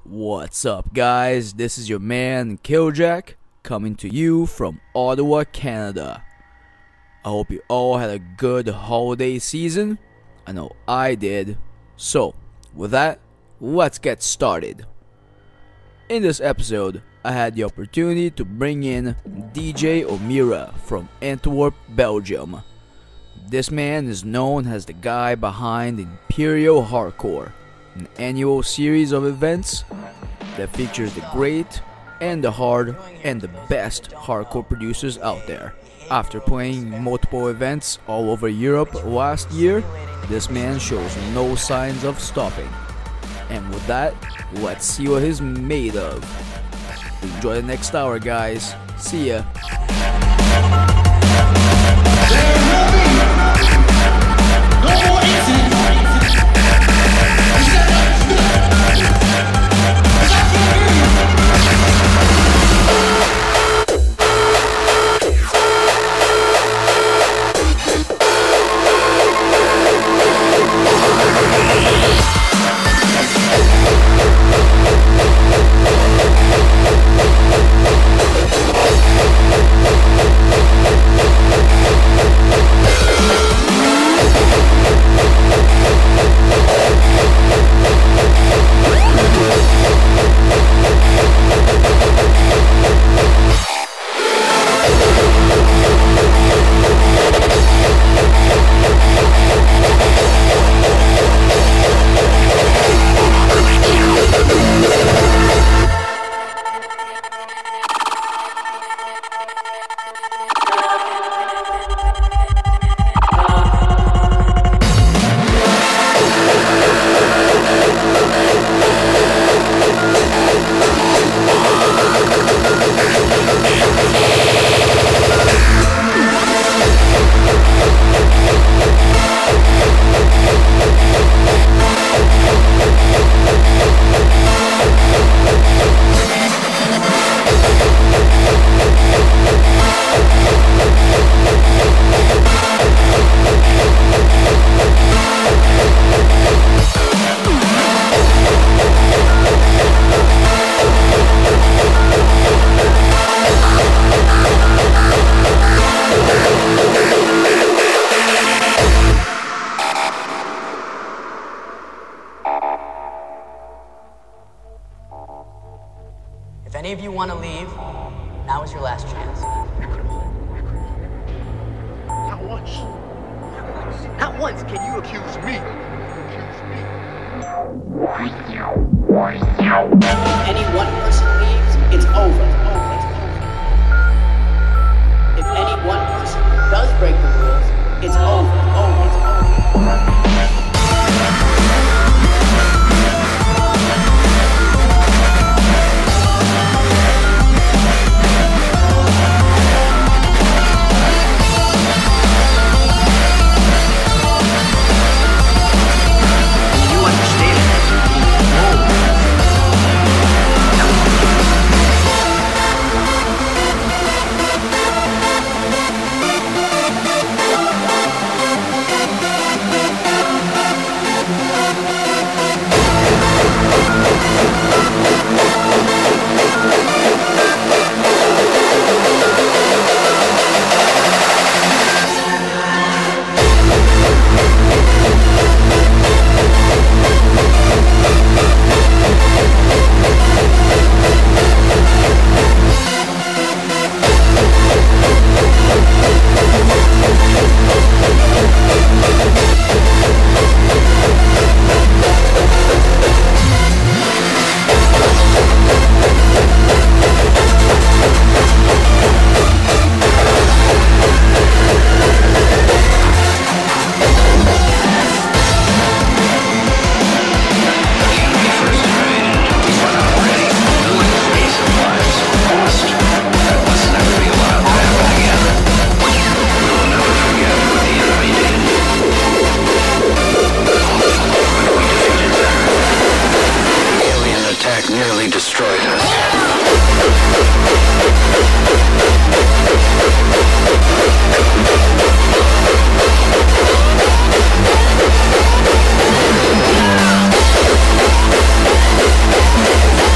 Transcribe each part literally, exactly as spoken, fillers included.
What's up, guys? This is your man Killjack coming to you from Ottawa, Canada. I hope you all had a good holiday season. I know I did. So, with that, let's get started. In this episode, I had the opportunity to bring in D J O'Meara from Antwerp, Belgium. This man is known as the guy behind Imperial Hardcore, an annual series of events that features the great and the hard and the best hardcore producers out there. After playing multiple events all over Europe last year, this man shows no signs of stopping. And with that, let's see what he's made of. Enjoy the next hour, guys. See ya. If any of you want to leave, now is your last chance. Not once. Not once can you accuse me. Accuse me. If any one person leaves, it's over. It's over. It's over. If any one person does break the rules, it's over. It's over. It's over. Nearly destroyed us. Yeah.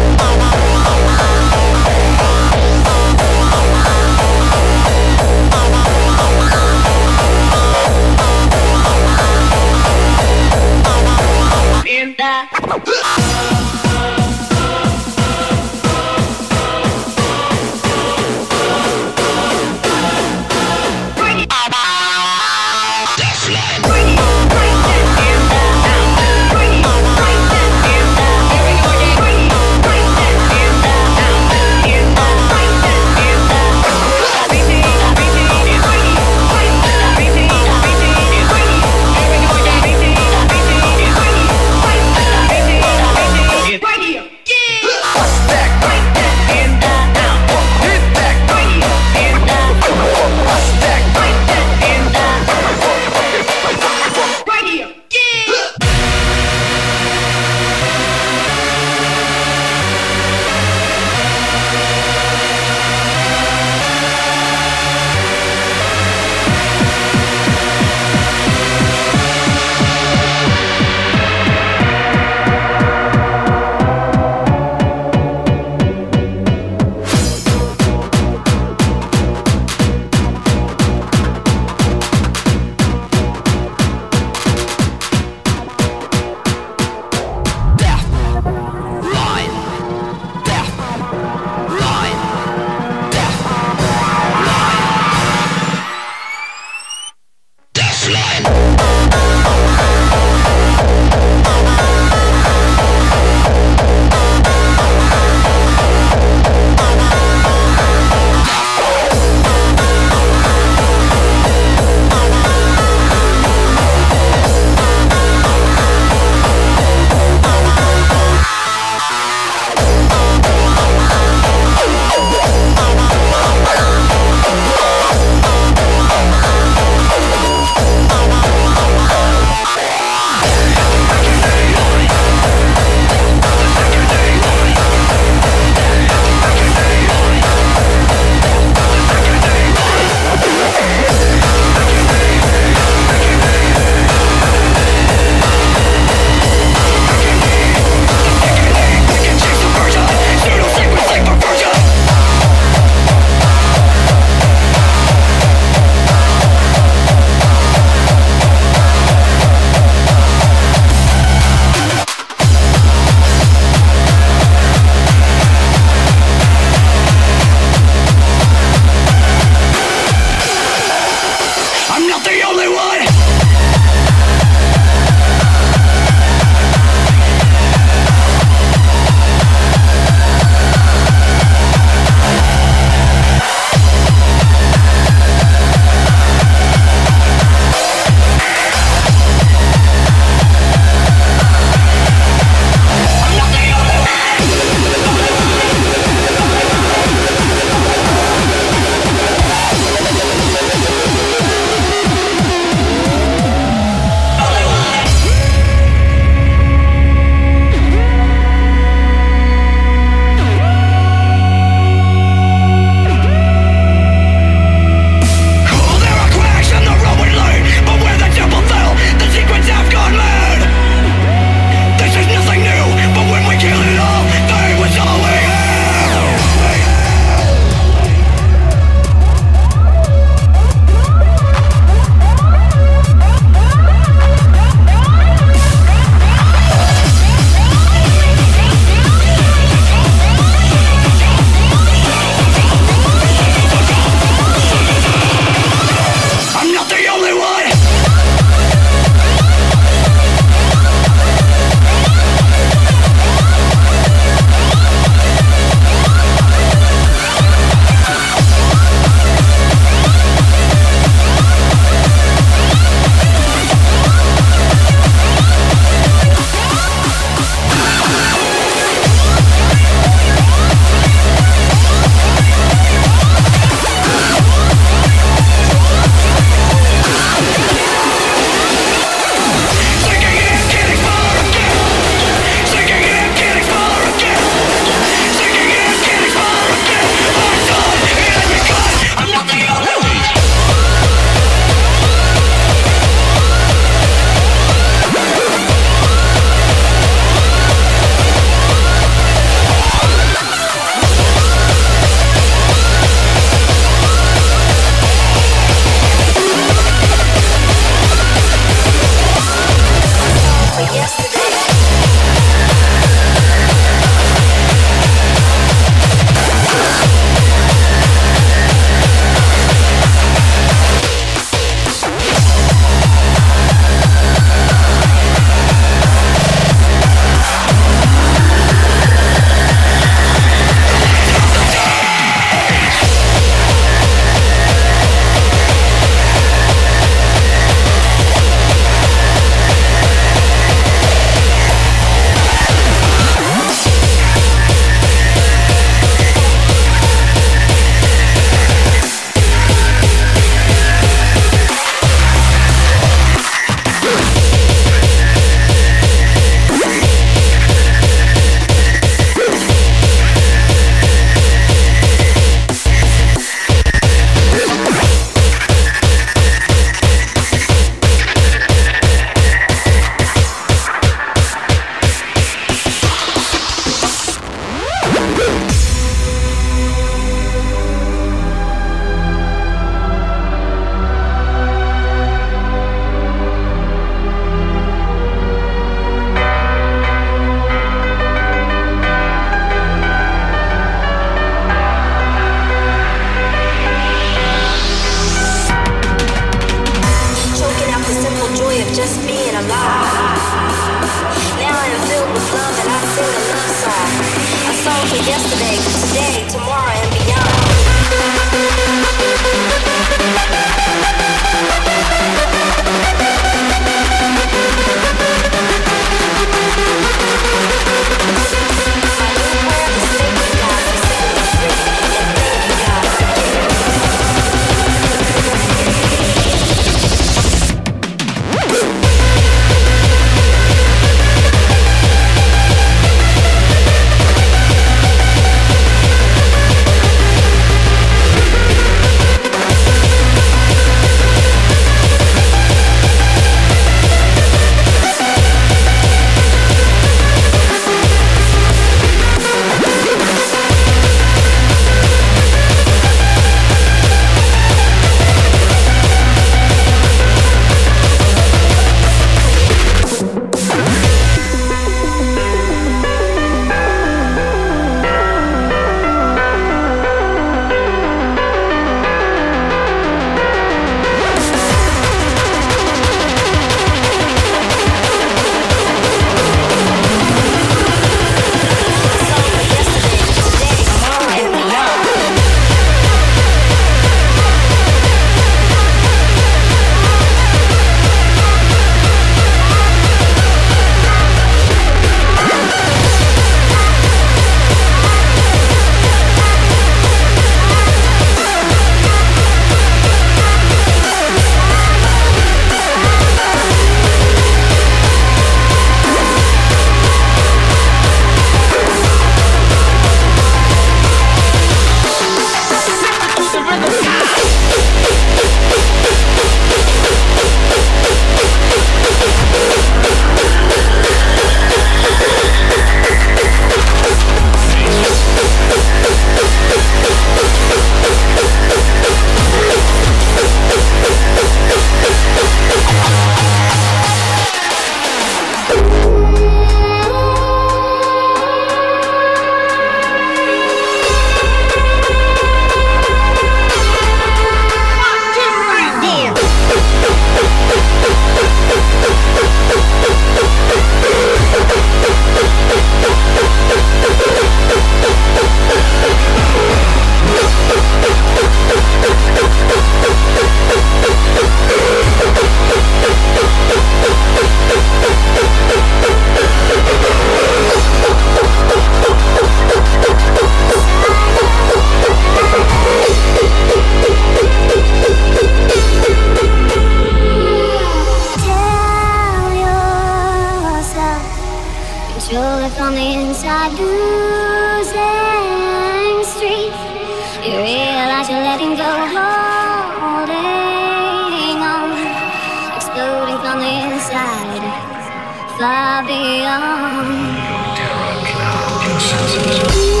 inside, far beyond. Terror cloud your senses.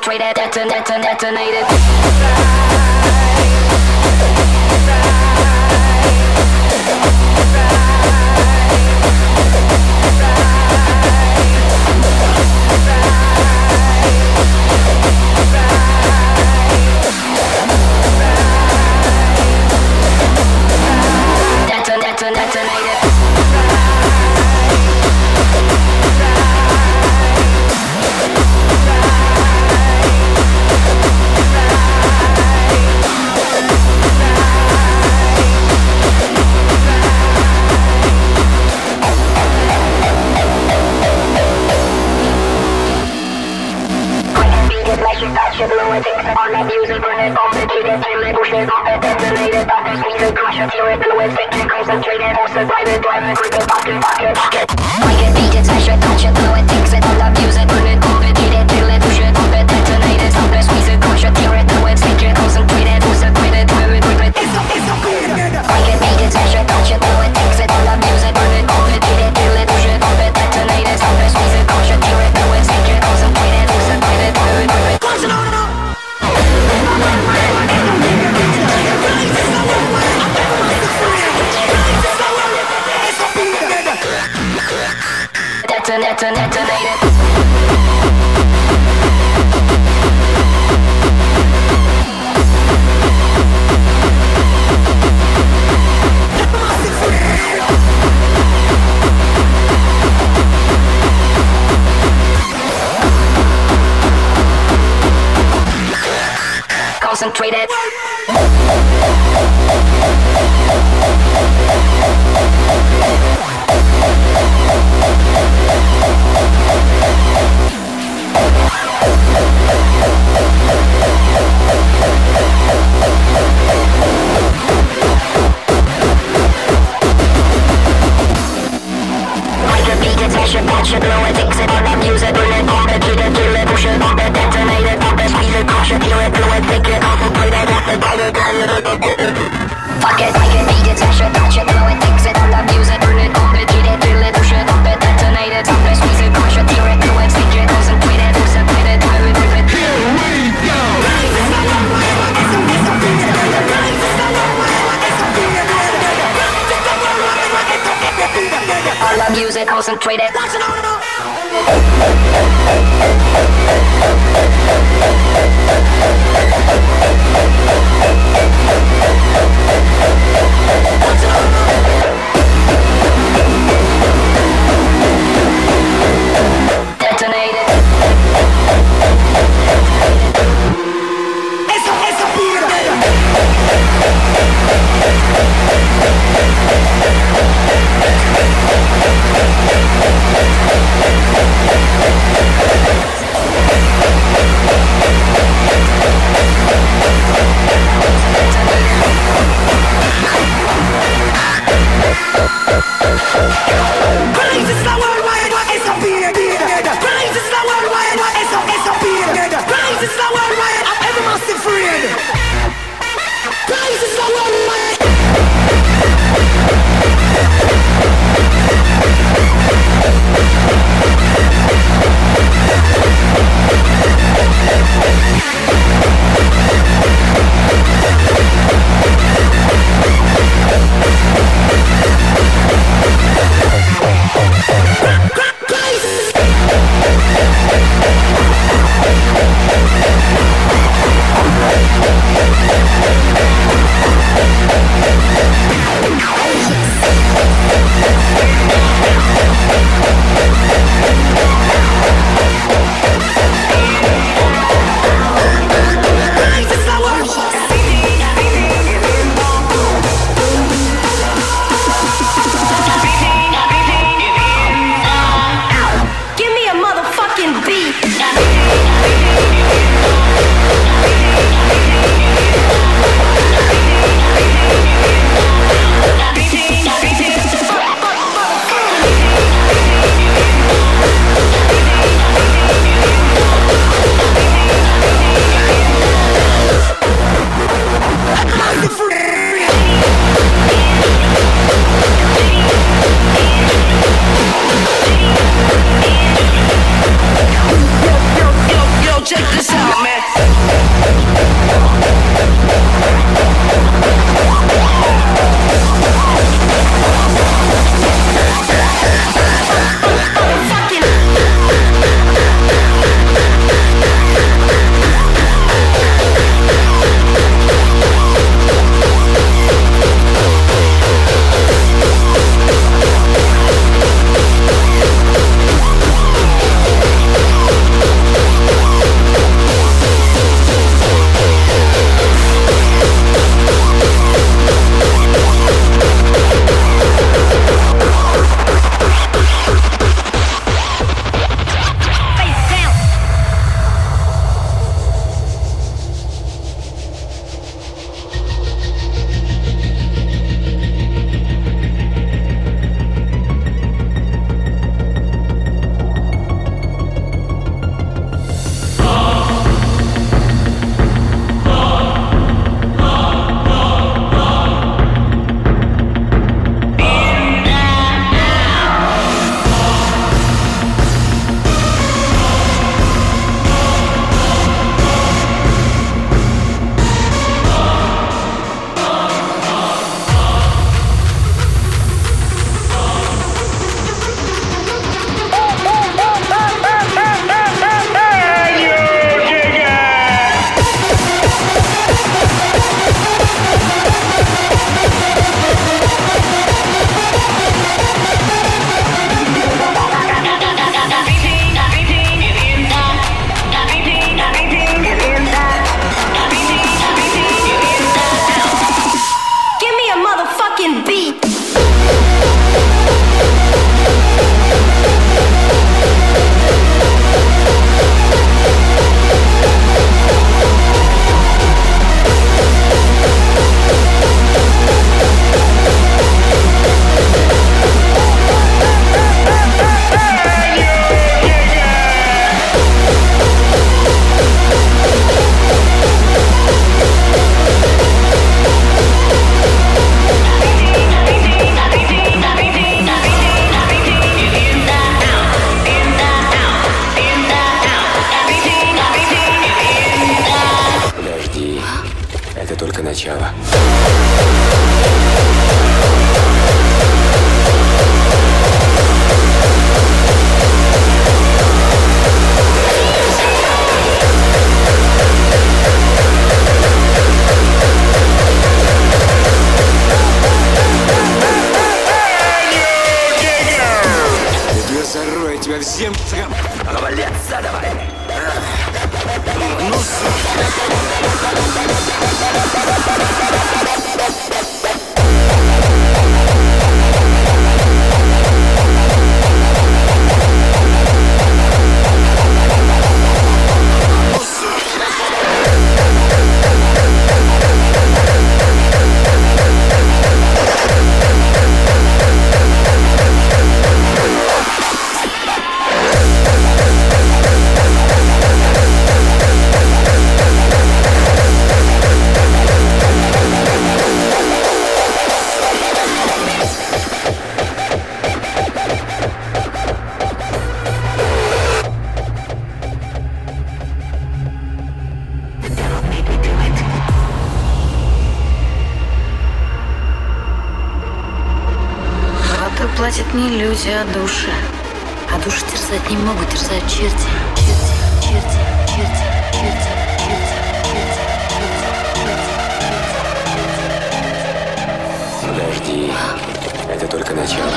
concentrated, deton, deton, detonated. Deton, deton, detonated. On the music, burn it, complicated, feel it, push it, pump it, detonated, pump it, squeeze it, crush it, feel it, blow it, think it, concentrated, force it, drive it, drive it, grip it, pocket, pocket, pocket. Like it, beat it, smash it, touch it, blow it, fix it, on the music, burn it, complicated, feel it, push it, pump it, detonated, pump it, squeeze it, crush it, feel it, blow it, think it, concentrated, force it, drive it, drive it, grip it. Like it, beat it, smash it, touch it, blow it, fix it, on the music, burn it, complicated, feel it, push it, pump it, detonated, pump it, squeeze it, crush it, feel it, blow it, think it, concentrated, force it, drive it, drive it, grip it. Deton, deton, detonated. Concentrated. Like a beat it, smash it, patch it, blow it, fix it, on the music, burn it, complicated, kill it, push it, pump it, detonate it, pump it, squeeze it, crush it, feel it, blow it, think it, concentrate it, rock it, bite it, fuck it, like it, beat it, smash it, patch it, blow it, fix it, on the music, burn it, complicated, kill it, push it, pump it, detonate it, pump it, squeeze it, crush it, feel it, blow it, think it, concentrate it, force it, bite it, drive it, rip it. Here we go! All the music concentrated. Detonated. Eso, eso, pira. только начало. Я зарою тебя всем цыгам! Валяться давай! Ну, Платят не люди, а души. А души терзать не могут, терзают черти. Черти, черти, черти, черти, черти, черти, черти, черти. Подожди, это только начало.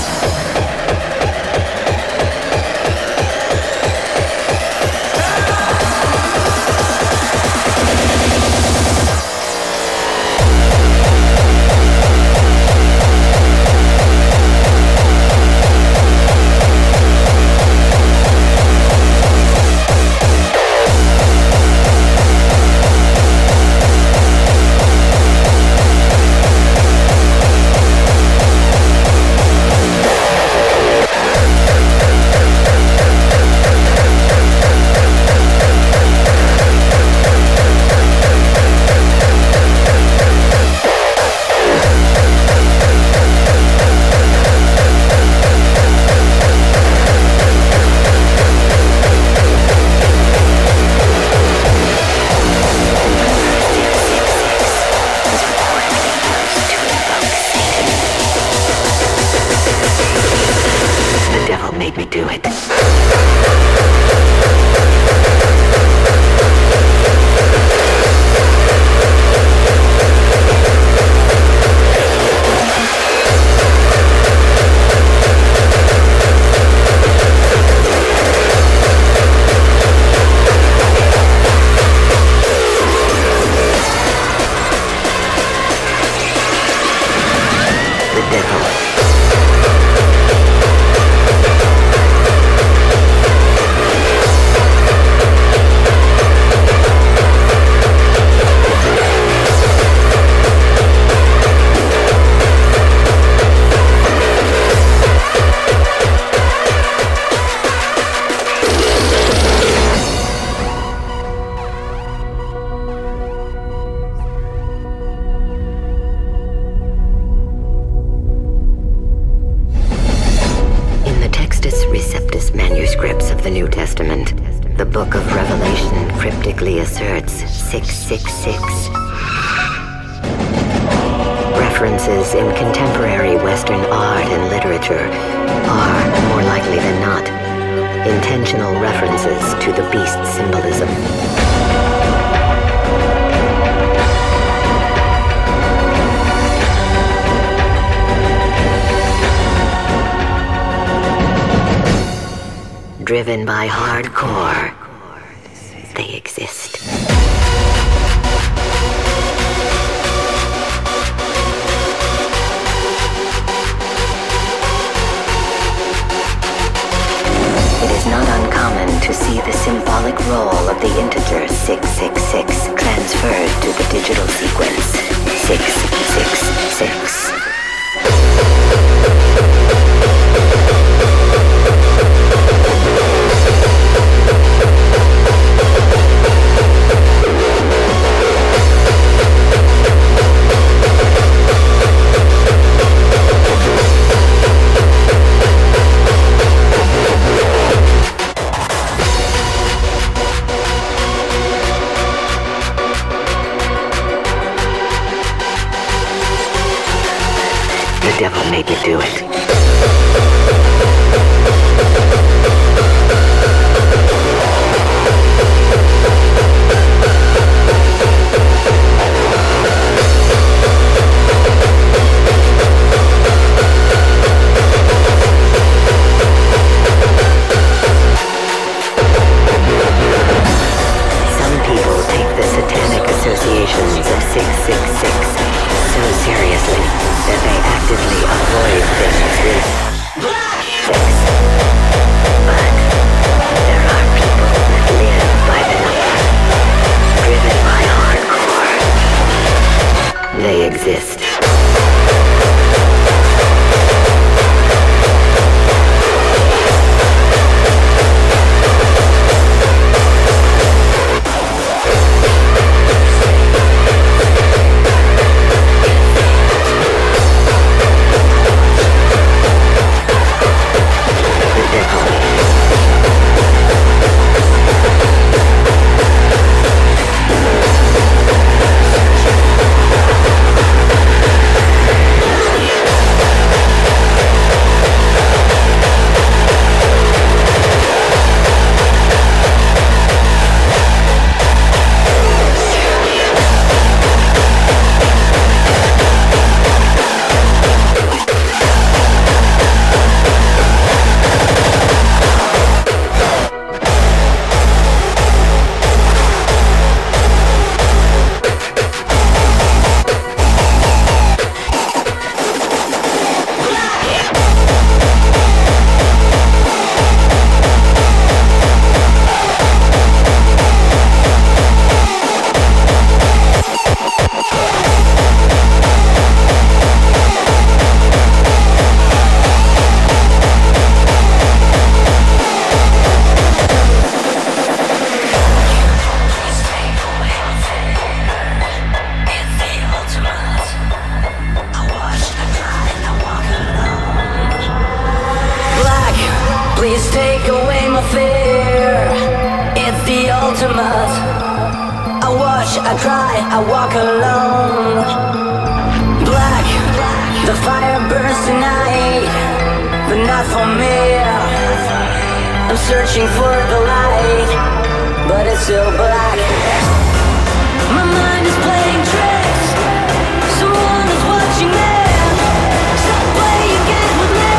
Make me do it. The devil. Manuscripts of the New Testament, the Book of Revelation cryptically asserts six six six. References in contemporary Western art and literature are, more likely than not, intentional references to the beast symbolism. Driven by hardcore, they exist. It is not uncommon to see the symbolic role of the integer six six six transferred to the digital sequence six six six. The devil made me do it. Some people take the satanic associations of six six six so seriously that they actively avoid things with six. But there are people that live by the number, driven by hardcore. They exist. Please take away my fear. It's the ultimate. I watch, I cry, I walk alone. Black, the fire burns tonight, but not for me. I'm searching for the light, but it's still black. My mind is playing tricks. Someone is watching me. Stop playing games with me.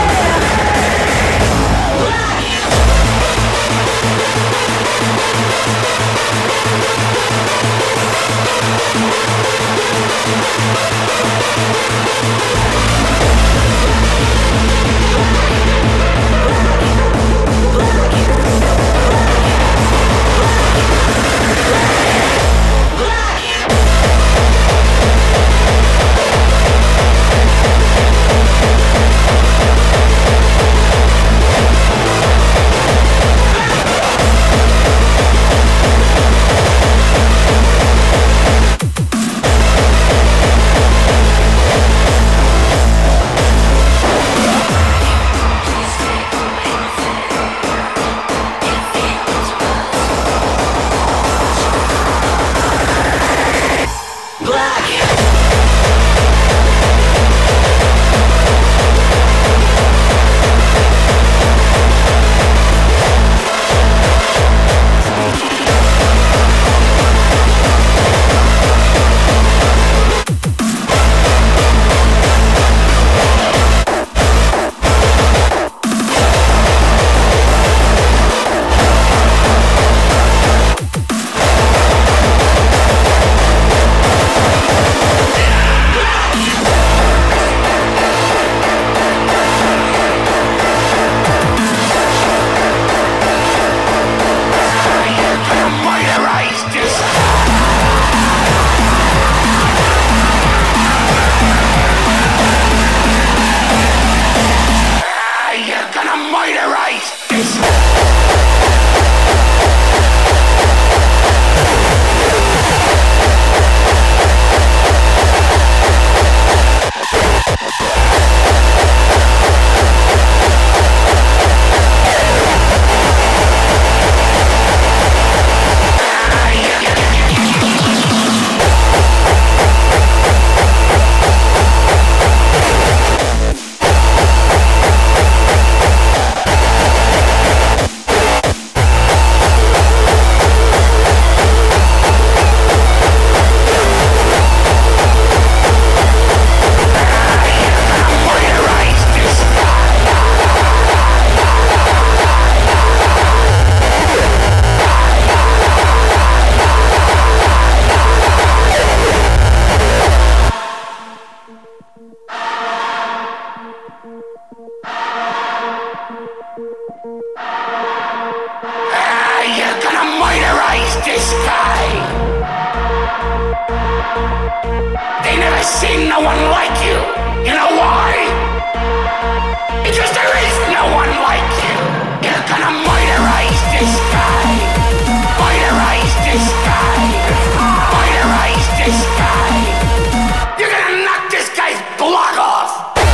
They never seen no one like you. You know why? Because there is no one like you. You're gonna moiderize this guy. Moiderize this guy. Moiderize this guy. You're gonna knock this guy's block off.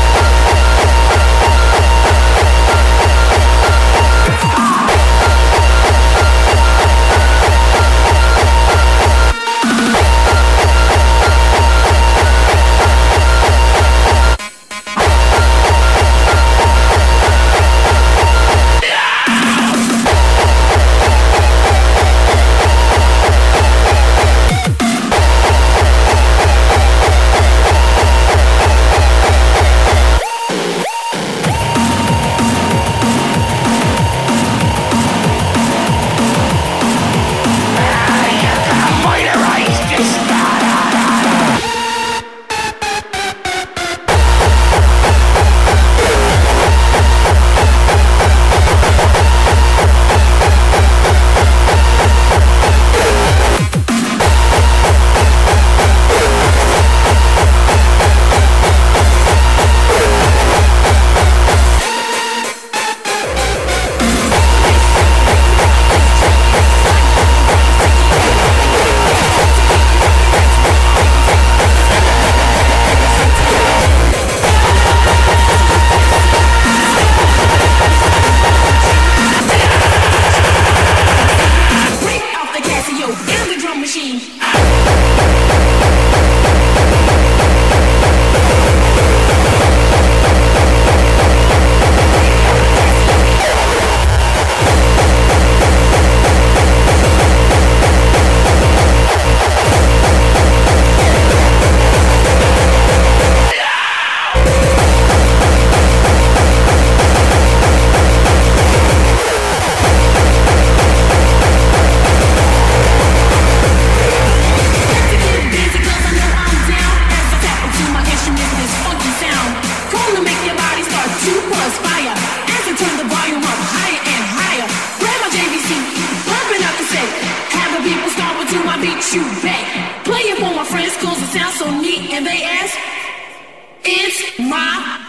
You back. Play it for my friends cause it sounds so neat and they ask, it's my